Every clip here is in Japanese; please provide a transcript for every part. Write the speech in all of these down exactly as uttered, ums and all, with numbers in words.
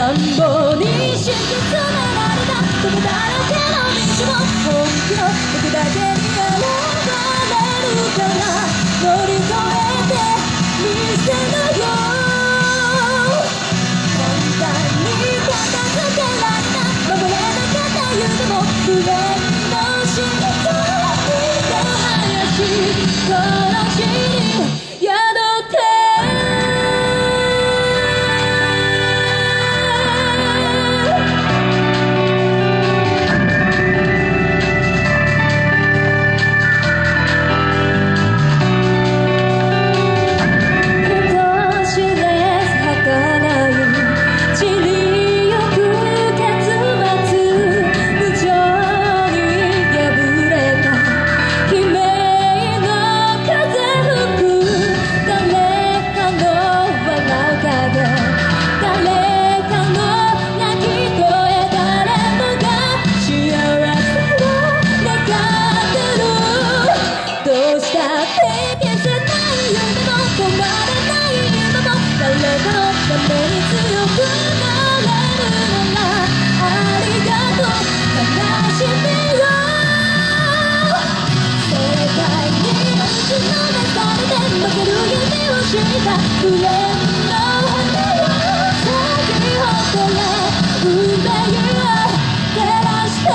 田んぼに敷き詰められた泥だらけの道も本気の僕だけに選ばれるから乗り越えてみせるよ簡単に片付けられた守れなかった夢もフレンドしみと見た林殺しに宿ってフレンドの花を咲き誇れ運命を照らして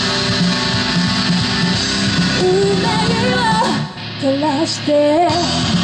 運命を照らして